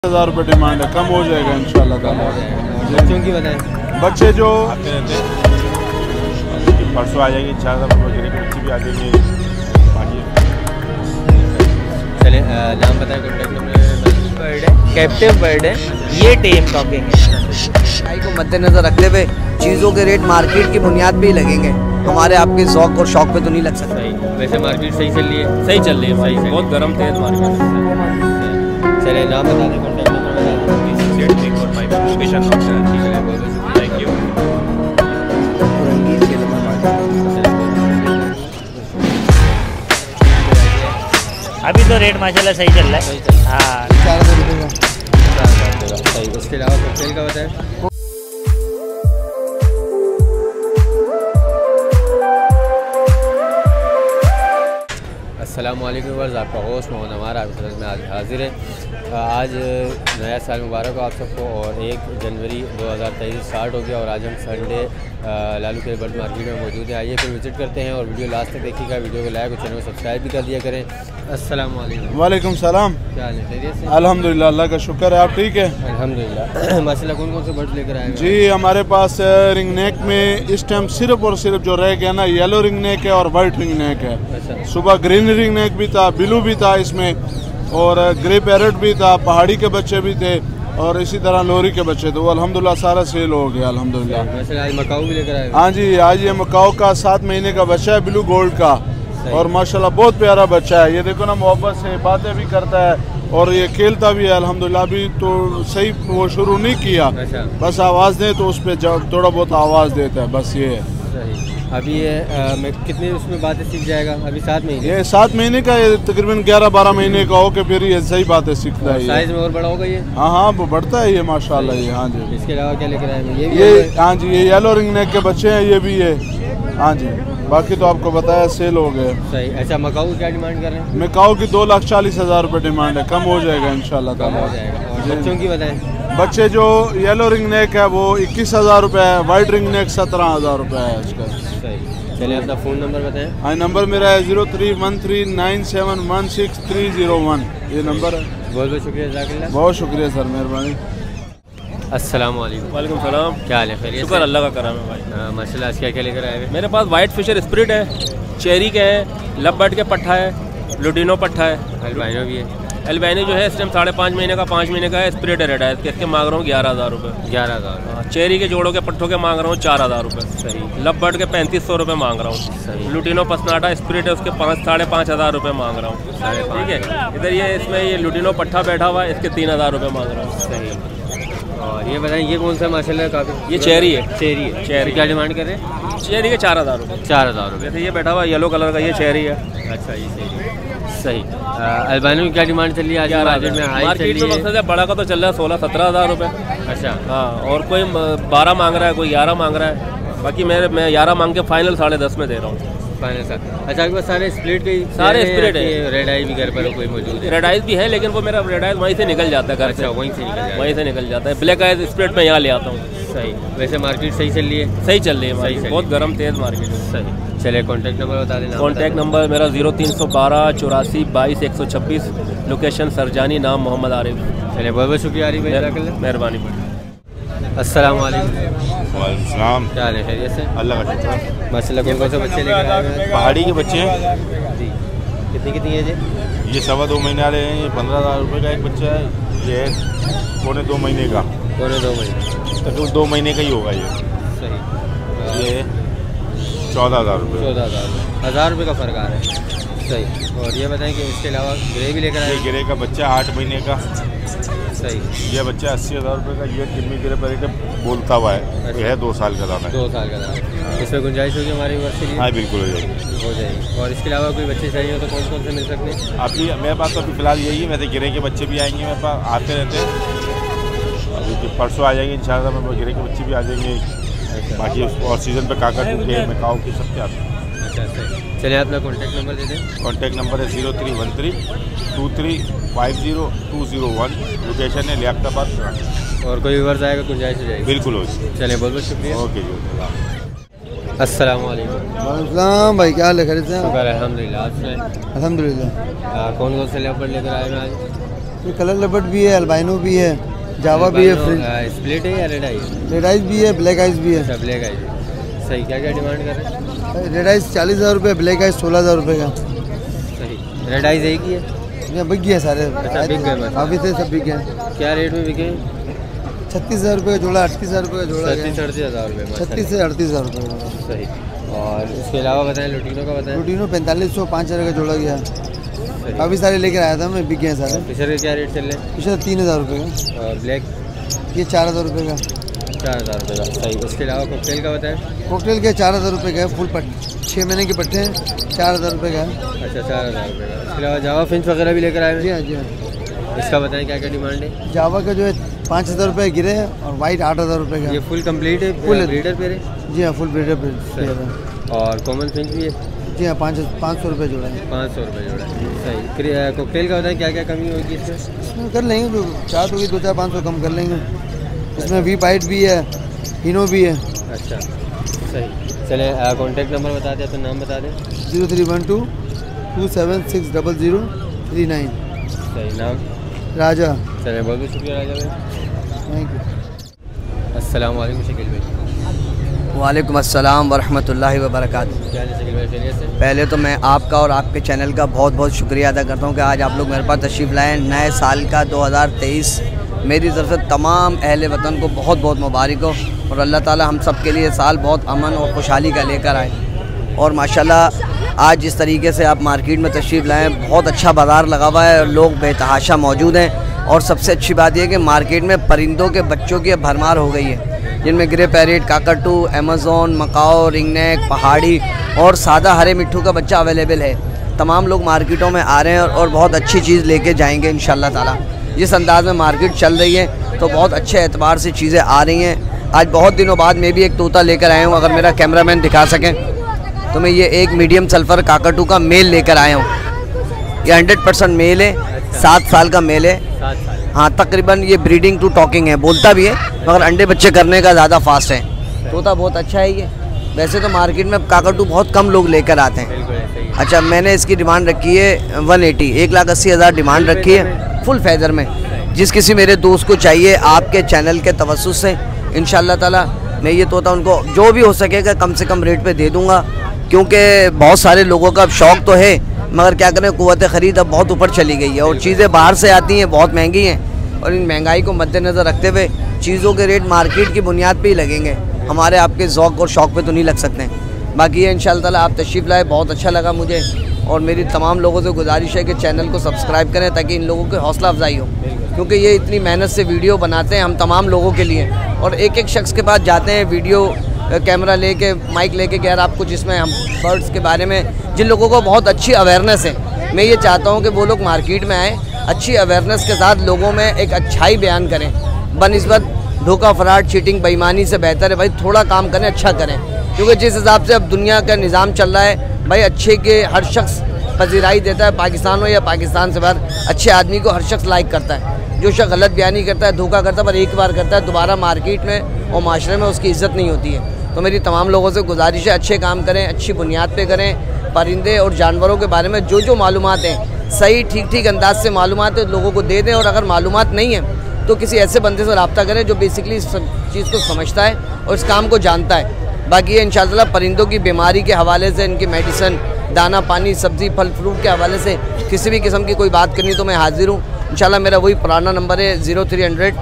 1000 रुपये डिमांड है, कम हो जाएगा इंशाल्लाह ताला। बच्चों की बताएं। बच्चे जो परसों आ जाएगी 4000 रुपये की बच्ची भी आ जाएगी। चले नाम बताएं, कॉन्टैक्ट नंबर। बर्ड है, कैप्टिव बर्ड है, ये टेम टॉकिंग है। महंगाई को मद्देनजर रखते हुए चीज़ों के रेट मार्केट की बुनियाद पे ही लगेंगे, हमारे आपके ज़ौक़ और शौक़ पे तो नहीं लग सकता। सही, वैसे मार्केट सही चल रही है? सही चल रही है भाई, बहुत गर्म तेज मार्केट। चले नाम बता दें, कॉन्टैक्ट नंबर बता दें। Location thank you. अभी तो रेट माशाल्लाह सही चल रहा है। हाँ, 4000 रुपये का। सही, उसके अलावा कोकटेल का बताएं। अस्सलामुअलैकुम वर्ज़, आपका होस्ट मोहम्मद अमार आपकी खिदमत में आज हाजिर है। आज नया साल मुबारक हो आप सबको, और 1 जनवरी 2023 स्टार्ट हो गया और आज हम संडे लालू के बर्ड मार्केट में मौजूद हैं। आइए फिर विज़िट करते हैं और वीडियो लास्ट तक देखिएगा। वीडियो को लाइक और चैनल को सब्सक्राइब भी कर दिया करें। अस्सलामुअलैकुम। वालेकुम सलाम। क्या हाल है, खैरियत से? अल्हम्दुलिल्लाह, अल्लाह का शुक्र है। आप ठीक है? अल्हम्दुलिल्लाह। माशाल्लाह, कौन कौन से बर्ड लेकर आए हैं? जी, हमारे पास रिंग नेक में इस टाइम सिर्फ और सिर्फ जो रह गया ना, येलो रिंग नेक है और वाइट रिंग नेक है। अच्छा, सुबह ग्रीन रिंग नेक भी था, ब्लू भी था इसमें, और ग्रे पैरेट भी था, पहाड़ी के बच्चे भी थे, और इसी तरह लोरी के बच्चे थे। वो अल्हम्दुलिल्लाह सारा सेल हो गया अल्हम्दुलिल्लाह। वैसे आज मकाऊ भी लेकर आए हैं? हाँ जी, आज ये मकाओ का 7 महीने का बच्चा है, ब्लू गोल्ड का, और माशाल्लाह बहुत प्यारा बच्चा है। ये देखो ना, मोहब्बत से बातें भी करता है और ये खेलता भी है अल्हम्दुलिल्लाह। अभी तो सही वो शुरू नहीं किया, अच्छा, बस आवाज़ दे तो उस पर थोड़ा बहुत आवाज़ देता है, बस ये है। सही। अभी ये मैं कितने उसमें बातें सीख जाएगा? अभी 7 महीने? ये 7 महीने का, ये तकरीबन 11-12 महीने का हो के फिर ये सही बातें सीखता है। साइज में और बड़ा होगा ये? हाँ हाँ, वो बढ़ता है ये माशाल्लाह। ये हाँ जी। इसके अलावा क्या लेकर आए हैं? ये हाँ जी, ये येलो रिंग नेक के बच्चे हैं, ये भी है। हाँ जी, बाकी तो आपको बताया सेल हो गए। सही। अच्छा, मकाऊ क्या डिमांड कर रहे हैं? मकाओ की 2,40,000 रुपये डिमांड है, कम हो जाएगा इंशाल्लाह कम ताला। हो जाएगा। और बच्चों की बताएं। बच्चे जो येलो रिंग नेक है वो 21,000 रुपये है, वाइट रिंग नेक 17,000 रुपये है इसका। सही। चलिए अपना फ़ोन नंबर बताएं। हाँ, नंबर मेरा है 031397160301, ये नंबर है। बहुत बहुत शुक्रिया, जज़ाकल्लाह। बहुत शुक्रिया सर, मेहरबानी। वालेकुम सलाम। क्या हाल है, खैरियत से? शुक्र अल्लाह का करम है भाई। माशाल्लाह, आज क्या क्या लेकर आए हैं? मेरे पास वाइट फिशर स्प्रिट है, चेरी के है, लब बर्ड के पट्ठा है, लुटिनो पट्ठा है, अल्बाइनो भी है। एल्बाइनो जो है इस टाइम 5.5 महीने का 5 महीने का है, स्प्रिट रेड है, इसके मांग रहा हूँ 11,000 रुपये। 11,000। चेरी के जोड़ों के पट्ठों के मांग रहा हूँ 4,000 रुपये। सही। लब बर्ड के 3500 रुपये मांग रहा हूँ। सही। लुटिनो पसनाटा स्प्रिट है, उसके 5,500 रुपये मांग रहा हूँ। ठीक है। इधर ये इसमें ये लुटिनो पट्ठा बैठा हुआ है, इसके 3,000 रुपये मांग रहा हूँ। सही। और ये बताएं, ये कौन सा माशाल्लाह काफ़ी? ये चेरी है। चेरी है। चेरी क्या डिमांड कर रहे हैं? चेरी के 4,000 रुपये। 4,000 रुपये। जैसे ये बैठा हुआ येलो कलर का, ये चेरी है। अच्छा, ये चेरी। सही। अल्बाइनो की क्या डिमांड चल रही है आज मार्केट में? हाई मार्केट में मकसद है, बड़ा का तो चल रहा है 16-17,000 रुपये। अच्छा, हाँ, और कोई 12 मांग रहा है, कोई 11 मांग रहा है। बाकी मैं 11 मांग के फाइनल 10.5 में दे रहा हूँ। Final sir. अच्छा, आपके पास सारे स्प्लिट के? सारे स्प्लिट है। रेड आई भी घर पर कोई मौजूद है? रेड आइज भी है, लेकिन वो मेरा रेड आइज वहीं से निकल जाता है घर से। अच्छा, वहीं से निकल जाता है। वहीं से निकल जाता है। ब्लैक आइज स्प्लिट में यहाँ ले आता हूँ। सही। वैसे मार्केट सही चल रही है? सही चल रही है सही भाई, चल बहुत गर्म तेज मार्केट है। सही। चलिए कॉन्टैक्ट नंबर बता देना। कॉन्टैक्ट नंबर मेरा 0312 84 22 126, लोकेशन सरजानी, नाम मोहम्मद आरिफ। चलिए, बहुत बहुत शुक्रिया आरिफ भाई, मेहरबानी। अस्सलाम वालेकुम। वालेकुम सलाम। क्या हाल है, खैरियत से? अल्लाह का शुक्र है। माशाल्लाह, कौन कौन से बच्चे लेकर आए हैं? पहाड़ी के बच्चे हैं जी। कितनी एज है? ये 2.25 महीने वाले हैं। ये 15,000 रुपये का एक बच्चा है। ये है 2.25 महीने का, दोनों 2 महीने। तकरीबन 2 महीने का ही होगा ये। सही। ये 14,000 रुपये। 14,000। 1,000 रुपये का फ़र्क आ रहा है। सही। और ये बताएं कि इसके अलावा ग्रे भी लेकर आए? ये गिरे का बच्चा 8 महीने का। सही। ये बच्चा 80,000 रुपये का। ये कितनी गिरे पर बोलता हुआ है। ये है 2 साल का दाना है। 2 साल का दाना। इसमें गुंजाइश होगी हमारी वर्ष के लिए? हाँ, बिल्कुल हो जाएगी। हो जाएगी। और इसके अलावा कोई बच्चे चाहिए हो तो कौन कौन से मिल सकते हैं? आपकी मेरे पास तो अभी फ़िलहाल यही है। वैसे गिरे के बच्चे भी आएंगे मेरे पास, आते रहते हैं। अभी परसों आ जाएंगे इंशाल्लाह, में गिरे के बच्चे भी आ जाएंगे। बाकी और सीज़न पे काका के मकाओ के सबके आते हैं। अच्छा, सही। चलिए अपना कॉन्टैक्ट नंबर दे दें। कॉन्टैक्ट नंबर है 0313235201, लोकेशन है लियाकताबाद। और कोई व्यूअर्स आएगा, गुंजाइश हो जाएगी? बिल्कुल हो जाएगी। चलिए, बहुत बहुत शुक्रिया। ओके जी। अस्सलाम वालेकुम। वालेकुम भाई, क्या हाल है, खैरियत से? शुक्र अल्हम्दुलिल्लाह। आज से अल्हम्दुलिल्लाह। कौन कौन से लेपर्ड लेकर आए हैं आज? ये कलर लेपर्ड भी है, अल्बाइनो भी है, जावा भी है, स्प्लिट है या रेड आई है? रेड आइज भी है, ब्लैक आइज भी है। अच्छा ब्लैक आई है। सही, क्या क्या डिमांड कर रहे हैं? रेड आइज 40,000 रुपये, ब्लैक आइज 16,000 रुपये का। सही, रेड आइज एक ही है? ये बिक गए सारे। अच्छा बिक गए मतलब? काफ़ी थे, सब बिक गए। क्या रेट में बिके? 36,000 रुपये का जोड़ा, 38,000 रुपये का जोड़ा। 36-38 रुपये। 36 से 38,000 रुपये। सही। और इसके अलावा बताएं लुटीनो का बताएं। लुटीनो 4500 5,000 का जोड़ा गया। काफ़ी सारे लेकर आया था मैं, बिक गए सारे। फिशर के क्या रेट चल रहे हैं? फिशर 3,000 रुपये का। और ब्लैक? ये 4,000 रुपये का। 4,000 रुपये का। सही। इसके अलावा कॉकटेल का बताएं। कॉकटेल के 4,000 रुपये का है, फुल पट 6 महीने के पट्टे हैं, 4,000 रुपये का है। अच्छा 4,000 रुपये का। इसके अलावा जावा फिंच वगैरह भी लेकर आए हैं? जी हाँ जी हाँ। इसका बताएं क्या क्या डिमांड है? जावा का जो है 5,000 रुपये गिरे हैं और वाइट 8,000 रुपये का। ये फुल कंप्लीट है? फुल ब्रीडर पे है? जी हाँ, फुल ब्रीडर पे। और कॉमन फिंच भी है? जी हाँ, 500 रुपये जोड़ा है। 500 रुपये जोड़ा है। सही। कॉकटेल का बताएं क्या क्या कमी होगी इसमें? इसमें कर लेंगे, जो चार्ट होगी 2-4-500 कम कर लेंगे। इसमें वी बाइट भी है, हिनो भी है। अच्छा सही। चले कॉन्टैक्ट नंबर बता दें, तो नाम बता दें। 0312 2760039। सही। नाम? राजा। चले, बहुत बहुत शुक्रिया राजा भाई। Thank you. अस्सलाम वालेकुम शकील भाई। वालेकुम अस्सलाम वरहमतुल्लाहि वबरकातुहू। क्या शकील भाई, चलिए से? पहले तो मैं आपका और आपके चैनल का बहुत बहुत शुक्रिया अदा करता हूँ कि आज आप लोग मेरे पास तशरीफ़ लाए। नए साल का 2023 मेरी तरफ से तमाम अहले वतन को बहुत बहुत मुबारक हो और अल्लाह ताला हम सब के लिए साल बहुत अमन और खुशहाली का लेकर आए। और माशाल्लाह आज जिस तरीके से आप मार्केट में तशरीफ़ लाए, बहुत अच्छा बाज़ार लगा हुआ है और लोग बेतहाशा मौजूद हैं। और सबसे अच्छी बात यह कि मार्केट में परिंदों के बच्चों की भरमार हो गई है, जिनमें grey parrot, cockatoo, Amazon, macaw, ringneck, पहाड़ी और सादा हरे मिट्ठू का बच्चा अवेलेबल है। तमाम लोग मार्केटों में आ रहे हैं और बहुत अच्छी चीज़ लेके जाएंगे इंशाल्लाह ताला। जिस अंदाज़ में मार्केट चल रही है तो बहुत अच्छे एतबार से चीज़ें आ रही हैं। आज बहुत दिनों बाद मैं भी एक तोता लेकर आया हूँ, अगर मेरा कैमरामैन दिखा सकें तो मैं ये एक मीडियम सल्फ़र काकटू का मेल लेकर आया हूँ। ये 100% मेल है, 7 साल का मेल है। 7 साल? हाँ, तकरीबन ये ब्रीडिंग टू टॉकिंग है, बोलता भी है मगर अंडे बच्चे करने का ज़्यादा फास्ट है। तोता बहुत अच्छा है ये। वैसे तो मार्केट में काकटू बहुत कम लोग लेकर आते हैं। अच्छा, मैंने इसकी डिमांड रखी है 180, 1,80,000 डिमांड रखी है फुल फैदर में। जिस किसी मेरे दोस्त को चाहिए आपके चैनल के तवस्सुस से इंशाल्लाह ताला मैं ये तोता उनको जो भी हो सकेगा कम से कम रेट पे दे दूंगा, क्योंकि बहुत सारे लोगों का शौक़ तो है मगर क्या करें, क़ुव्वत ख़रीद अब बहुत ऊपर चली गई है और चीज़ें बाहर से आती हैं, बहुत महंगी हैं। और इन महंगाई को मद्देनज़र रखते हुए चीज़ों के रेट मार्केट की बुनियाद पे ही लगेंगे, हमारे आपके ज़ौक़ और शौक़ पे तो नहीं लग सकते। बाकी ये इंशाअल्लाह ताला आप तशरीफ़ लाए, बहुत अच्छा लगा मुझे। और मेरी तमाम लोगों से गुजारिश है कि चैनल को सब्सक्राइब करें ताकि इन लोगों की हौसला अफजाई हो, क्योंकि ये इतनी मेहनत से वीडियो बनाते हैं हम तमाम लोगों के लिए। और एक एक शख्स के पास जाते हैं, वीडियो कैमरा लेके, माइक लेके कि यार आपको, जिसमें हम बर्ड्स के बारे में जिन लोगों को बहुत अच्छी अवेयरनेस है, मैं ये चाहता हूँ कि वो लोग मार्केट में आएँ, अच्छी अवेयरनेस के साथ लोगों में एक अच्छाई बयान करें। बनिस्बत धोखा, फराड, चीटिंग, बेईमानी से बेहतर है भाई थोड़ा काम करें, अच्छा करें। क्योंकि जिस हिसाब से अब दुनिया का निज़ाम चल रहा है भाई, अच्छे के हर शख्स पजीराई देता है, पाकिस्तान हो या पाकिस्तान से बाहर, अच्छे आदमी को हर शख्स लाइक करता है। जो शख्स गलत बयानी करता है, धोखा करता है, पर एक बार करता है, दोबारा मार्केट में और माशरे में उसकी इज़्ज़त नहीं होती है। तो मेरी तमाम लोगों से गुजारिश है, अच्छे काम करें, अच्छी बुनियाद पे करें। परिंदे और जानवरों के बारे में जो मालूमात हैं सही ठीक अंदाज से मालूमात है लोगों को दे दें। और अगर मालूमात नहीं है तो किसी ऐसे बंदे से रब्ता करें जो बेसिकली इस चीज़ को समझता है और इस काम को जानता है। बाकी ये इंशाअल्लाह परिंदों की बीमारी के हवाले से, इनकी मेडिसिन, दाना पानी, सब्ज़ी, फल फ्रूट के हवाले से किसी भी किस्म की कोई बात करनी तो मैं हाजिर हूँ इंशाअल्लाह। मेरा वही पुराना नंबर है 0300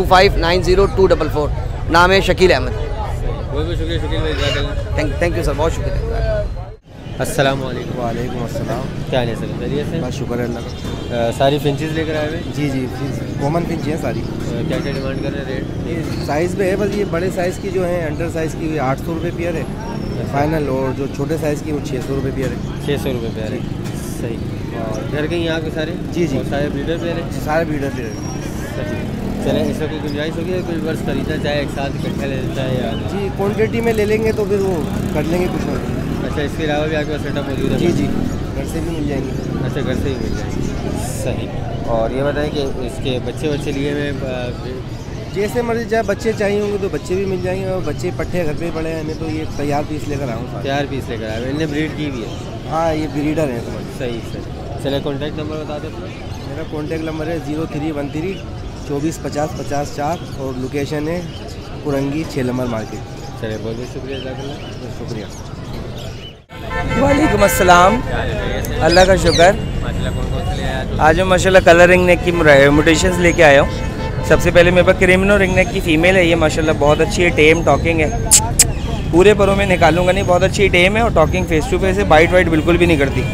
2590 नाम है शकील अहमद। बहुत बहुत शुक्रिया शकील भाई। थैंक यू सर, बहुत शुक्रिया। अस्सलाम वालेकुम। वालेकुम अस्सलाम। क्या हाल है सर, चलिए से? बस शुक्र है अल्लाह का। सारी फिंचेस लेकर आए हुए? जी कॉमन फिंच हैं सारी। क्या क्या डिमांड कर रहे हैं रेट? ये साइज़ में है, बस ये बड़े साइज़ की जो है, अंडर साइज़ की 800 रुपये पेयर है फाइनल, और जो छोटे साइज़ की वो 600 रुपये पेयर है। 600 रुपये पेयर है। सही। और घर के यहाँ के सारे? जी और सारे ब्रीडर पेयर है? सारे ब्रीडर पेयर है। सही। चलें, इसका कोई गुंजाइश होगी, कोई वर्ष खरीदना चाहे एक साथ इकट्ठा ले लेता है या? जी क्वान्टिटी में ले लेंगे तो फिर वो कर लेंगे कुछ ना। अच्छा, इसके अलावा भी आपके पास सेटअप मौजूद है? जी घर से भी मिल जाएंगे। अच्छा, घर से ही मिल जाएंगे। सही। और ये बताएं कि इसके बच्चे लिए हुए जैसे मर्जी, चाहे बच्चे चाहिए होंगे तो बच्चे भी मिल जाएंगे, और बच्चे पट्टे घर पे पड़े हैं, मैं तो ये तैयार पीस लेकर आऊँ। तैयार पीस लेकर आए, इनने ब्रीड की भी है? हाँ, ये ब्रीडर है समझ। सही। चले, कॉन्टैक्ट नंबर बता दें अपना। मेरा कॉन्टैक्ट नंबर है 0313 2450 50 4 और लोकेशन है कुरंगी 6 नंबर मार्केट। चलिए बहुत बहुत शुक्रिया जज़ाकल्लाह। शुक्रिया। वालेकुम अस्सलाम। अल्लाह का शुक्र। माशाल्लाह कौन कौन से ले आया? आज मैं माशाल्लाह कलर रिंग नेक की म्यूटेशंस लेके आया हूँ। सबसे पहले मेरे पास क्रिमिनो रिंग नेक की फ़ीमेल है, ये माशाल्लाह बहुत अच्छी है, टेम टॉकिंग है, पूरे परों में निकालूंगा नहीं, बहुत अच्छी टेम है और टॉकिंग फेस टू फेस है, बाइट वाइट बिल्कुल भी नहीं करती।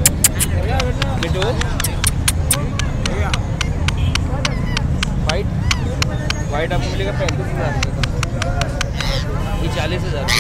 वाइट आपको मिलेगा 35,000 ये 40,000।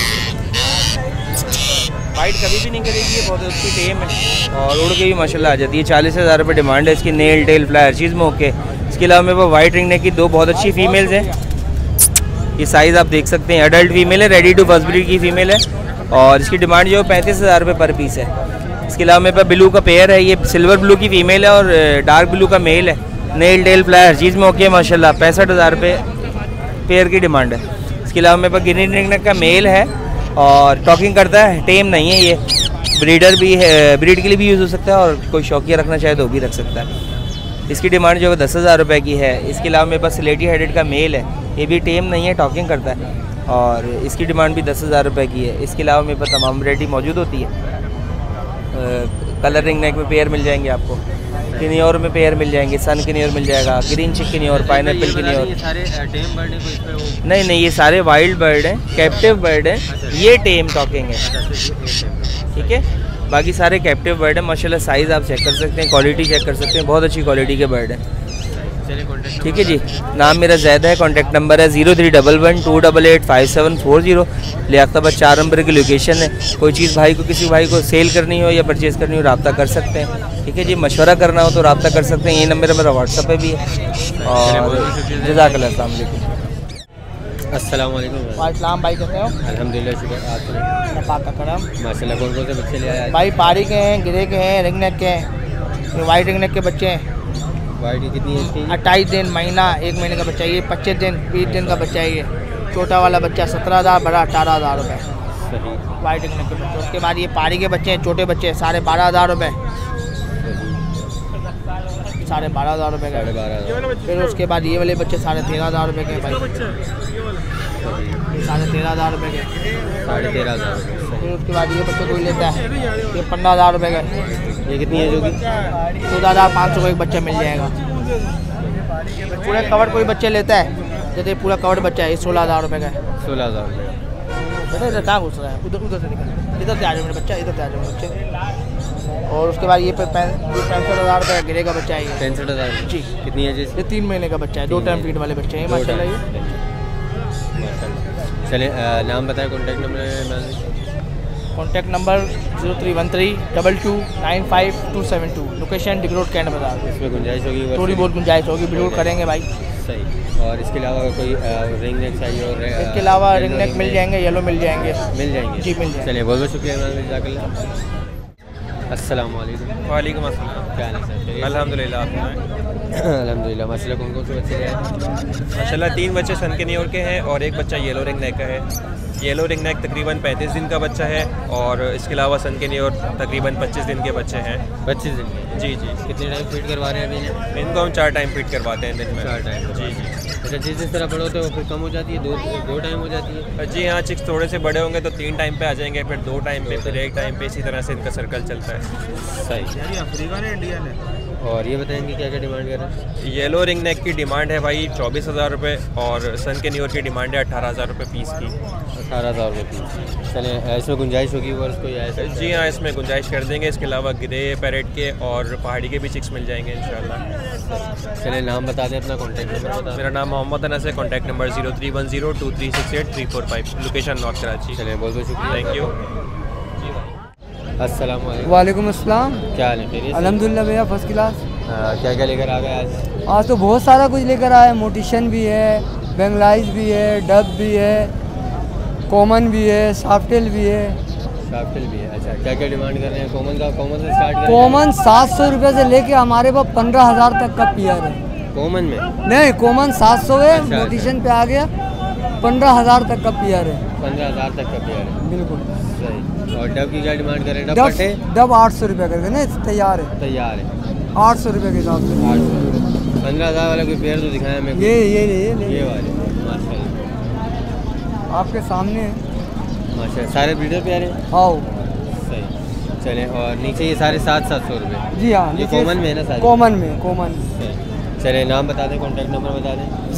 वाइट कभी भी नहीं करेगी, ये बहुत अच्छी टेम है और उड़ के भी माशाल्लाह आ जाती है। 40,000 रुपये डिमांड है इसकी। नेल टेल फ्लाई हर चीज़ में ओके। इसके अलावा मेरे पास वाइट रिंग नेक की 2 बहुत अच्छी फीमेल्स हैं। ये साइज़ आप देख सकते हैं, अडल्ट फीमेल है, रेडी टू फर्स्ट ब्रीड की फ़ीमेल है और इसकी डिमांड जो 35,000 रुपये पर पीस है। इसके अलावा मेरे पास ब्लू का पेयर है, ये सिल्वर ब्लू की फ़ीमेल है और डार्क ब्लू का मेल है। नेल टेल फ्लाई हर चीज़ में ओके माशाल्लाह। 65,000 रुपये पेयर की डिमांड है। इसके अलावा मेरे पास गिनी रिंग नेक का मेल है और टॉकिंग करता है, टेम नहीं है, ये ब्रीडर भी है, ब्रीड के लिए भी यूज़ हो सकता है और कोई शौकिया रखना चाहे तो भी रख सकता है। इसकी डिमांड जो है 10,000 रुपये की है। इसके अलावा मेरे पास स्लेटी हेडेड का मेल है, ये भी टेम नहीं है, टॉकिंग करता है और इसकी डिमांड भी 10,000 रुपये की है। इसके अलावा मेरे पास तमाम वैरायटी मौजूद होती है। कलर रिंग नेक में पेयर मिल जाएंगे आपको, किनियोर में पेयर मिल जाएंगे, सन किनियोर मिल जाएगा, ग्रीन चिक किनियोर, पाइनएप्पल किनियोर। ये सारे टेम बर्ड हैं, कोई इस पे वो नहीं, ये सारे वाइल्ड बर्ड हैं, कैप्टिव बर्ड हैं, ये टेम टॉकिंग है, ठीक है। बाकी सारे कैप्टिव बर्ड हैं माशाल्लाह। साइज़ आप चेक कर सकते हैं, क्वालिटी चेक कर सकते हैं, बहुत अच्छी क्वालिटी के बर्ड हैं। चलिए कॉन्टैक्ट ठीक है जी। नाम मेरा जैद है, कॉन्टैक्ट नंबर है 0311 288 5740। लियाकताबाद 4 नंबर की लोकेशन है। कोई चीज़ भाई को, किसी भाई को सेल करनी हो या परचेज़ करनी हो, रब्ता कर सकते हैं। ठीक है जी। मशवरा करना हो तो रब्ता कर सकते हैं, ये नंबर मेरा व्हाट्सएप पे भी है। और जज़ाकल्लाह, अस्सलाम वालेकुम। अस्सलाम वालेकुम। वालेकुम भाई, कैसे हो? अल्हम्दुलिल्लाह, शुक्र। आप सुनाएं। पाक का करम। माशाल्लाह कौन कौन से बच्चे ले आए? भाई पारी के हैं, गिरे के हैं, रिंग नेक के हैं, ये वाइट रिंग नेक के बच्चे हैं। वाइट की कितनी है इसकी? 28 दिन, महीना, 1 महीने का बच्चा है ये, 25 दिन, 20 दिन का बच्चा है ये। छोटा वाला बच्चा 17,000, बड़ा 18,000 रुपये। सही। वाइट रिंग नेक के बच्चे। उसके बाद ये पारी के बच्चे हैं, छोटे बच्चे, साढ़े 12,000 रुपये। साढ़े 12,000 रुपये का। 12,500। फिर उसके बाद ये वाले बच्चे 13,500 रुपये के भाई, 13,500 रुपये के। 13,500। फिर उसके बाद ये बच्चे कोई लेता है, ये 15,000 रुपये का। ये कितनी है जो कि? 14,500 का एक बच्चा मिल जाएगा। पूरा कवर कोई बच्चे लेता है, जैसे पूरा कवर बच्चा है, ये 16,000 रुपये का है। 16,000 रुपये। बेटा इधर कहाँ घुस रहा है? उधर से निकल, इधर से आ जाओ मेरे बच्चा, इधर से आ जाओ मेरे बच्चे। और उसके बाद ये 65,000 रुपये का गिरे का बच्चा है ये। 65,000 जी। कितनी है जी? ये 3 महीने का बच्चा है, 2 टाइम फीड वाले बच्चे हैं माशाल्लाह ये। चलिए नाम बताएं, contact number. Contact number 0313 22 95272। Location Drigh road cantt बाजार। इसमें गुंजाइश होगी? थोड़ी बहुत गुंजाइश होगी, बिल्कुल करेंगे भाई। सही। और इसके अलावा कोई रिंग नेक चाहिए? और इसके अलावा रिंग नेक मिल जाएंगे, येलो मिल जाएंगे। मिल जाएंगे जी, मिल जाएंगे। चलिए बहुत बहुत शुक्रिया जज़ाकल्लाह। अस्सलाम वालेकुम। वालेकुम अस्सलाम। क्या हाल है सर? अल्हम्दुलिल्लाह। आप अल्हम्दुलिल्लाह। माशाल्लाह कौन कौन से बच्चे ले आए? माशाल्लाह 3 बच्चे सन के न्यूयॉर्क के हैं और एक बच्चा येलो रिंग नेक का है। येलो रिंग नेक तकरीबन 35 दिन का बच्चा है और इसके अलावा सन के न्यूयॉर्क तकरीबन 25 दिन के बच्चे हैं। 25 दिन? जी जी। कितने टाइम फीड करवा रहे हैं अभी? इनको हम 4 टाइम फीड करवाते हैं दिन में। 4 टाइम? जी जी। अच्छा, जिस तरह बड़े होते हैं वो फिर कम हो जाती है? दो टाइम हो जाती है? जी हाँ, चिक्स थोड़े से बड़े होंगे तो 3 टाइम पे आ जाएंगे, फिर 2 टाइम पे, फिर 1 टाइम पे, इसी तरह से इनका सर्कल चलता है। सही। अफ्रीका है, इंडियन है। और ये बताएंगे क्या क्या डिमांड कर रहे हैं? येलो रिंग नेक की डिमांड है भाई 24,000 रुपये और सन के न्यूयॉर्क की डिमांड है 18,000 रुपये पीस की। 18,000 रुपये पीस। चलें, इसमें गुंजाइश होगी और इसको या ऐसा? जी हाँ, इसमें गुंजाइश कर देंगे। इसके अलावा ग्रे पैरेट के और पहाड़ी के भी चिक्स मिल जाएंगे इंशाल्लाह। चलिए नाम बता दें, अपना कॉन्टैक्ट नंबर बता। मेरा नाम मोहम्मद अनस है। Contact number 0310 2368 345। Location north Karachi. चलिए बहुत बहुत शुक्रिया। Thank you. अस्सलाम वालेकुम। वालेकुम अस्सलाम। क्या हाल है? खैरियत से? अल्हम्दुलिल्लाह भैया, फर्स्ट क्लास। क्या क्या लेकर आ गए आज? आज तो बहुत सारा कुछ लेकर आए। मोटिशन भी है, बेंगलाइज भी है, डब भी है, कॉमन भी है, सॉफ्टेल भी है। सॉफ्टेल भी है। अच्छा, क्या क्या डिमांड कर रहे हैं? कॉमन से स्टार्ट करें? कॉमन 700 रुपये से लेके हमारे पास 15,000 तक का पियर है। कॉमन में? नहीं, कॉमन 700 है। अच्छा, मोटिशन पे आ गया 15,000 तक का पियर है। 15,000 तक का पियर है। बिल्कुल सही। और डब की क्या डिमांड कर रहे हैं? डब 800 रुपये करके नहीं, तैयार है। तैयार है। 800 रुपये के हिसाब से। 15,000 वाला कोई पेयर तो दिखाया हमें। ये वाले माशाल्लाह आपके सामने है। माशाल्लाह सारे ब्रीडर पेयर हैं। हाँ सही। चलें, और नीचे ये सारे 700 रुपये। जी हाँ, ये कॉमन में है ना सारे? कॉमन में, कॉमन। चले, नाम बता दें, कॉन्टैक्ट नंबर बता दें।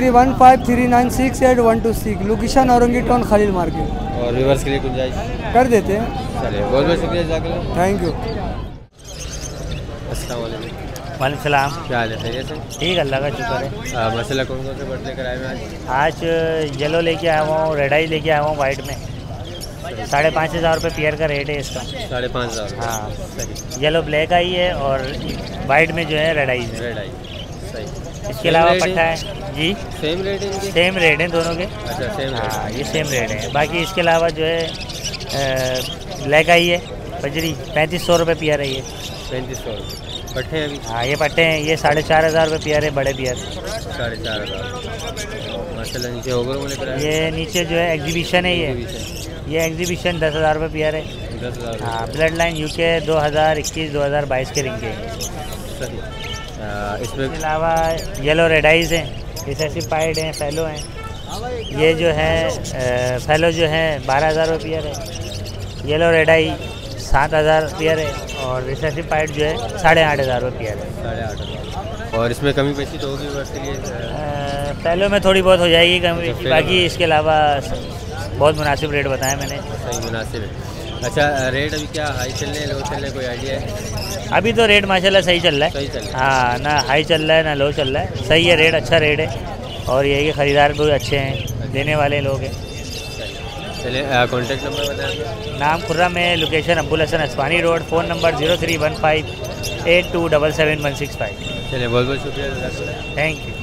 0315396126, location Orangi town Khalil market. और व्यूअर्स के लिए गुंजाइश कर देते हैं। चलिए, बहुत बहुत शुक्रिया जज़ाकल्लाह। Thank you. अस्सलाम वालेकुम। वालेकुम सलाम। क्या हाल है, खैरियत से? ठीक, अल्लाह का शुक्र है। माशाल्लाह कौन कौन से बर्ड लेकर आए हैं आज? येलो लेके आया हुआ हूँ, रेड आई लेके आया हुआ हूँ वाइट में। 5,500 रुपये पेयर का रेट है इसका। 5,500। हाँ सही। येलो ब्लैक आई है और वाइट में जो है रेड आई है। रेड आई, सही। इसके अलावा पट्टा है जी। सेम रेट है इनके? सेम रेट है दोनों के। अच्छा, सेम रेट। हाँ, ये सेम रेट है। बाकी इसके अलावा जो है ब्लैक आई है बजरी, 3,500 रुपये पेयर है ये। 3,500 रुपये पट्टे हैं अभी? हाँ, ये पट्टे हैं। ये 4,500 रुपये पेयर है, बड़े पेयर। 4,500 माशाल्लाह। नीचे ओवर में लेकर आए? ये नीचे जो है एग्जीबिशन है। ये एग्जीबिशन 10,000 रुपये पेयर है। 10,000। हाँ, ब्लड लाइन यूके 2021-2022 के रिंग के। सही। इसमें अलावा येलो रेड आइज़ हैं, रिसेसिव पाइड हैं, फैलो हैं। ये जो है फैलो जो है 12,000 रुपये पेयर है। येलो रेड आई 7,000 पेयर है। और रिसेसिव पाइड जो है 8,500 रुपये पेयर है। 8,500। और इसमें कमी पेशी तो होगी वर्ष के लिए? फैलो में थोड़ी बहुत हो जाएगी कमी पेशी, बाकी इसके अलावा बहुत मुनासिब रेट बताया मैंने। सही, मुनासिब है। अच्छा, रेट अभी क्या हाई चल रहे हैं, लो चल रहे हैं, कोई आइडिया है? अभी तो रेट माशाल्लाह सही चल रहा है। सही चल रहा है। हाँ, ना हाई चल रहा है ना लो चल रहा है, सही है रेट, अच्छा रेट है। और ये है कि ख़रीदार भी अच्छे हैं, लेने वाले लोग हैं। चलिए, कॉन्टैक्ट नंबर बताएं। नाम खुर्रम है, location Abul Hasan Asmani road, phone number 031582777165। चलिए, बहुत बहुत शुक्रिया। Thank you.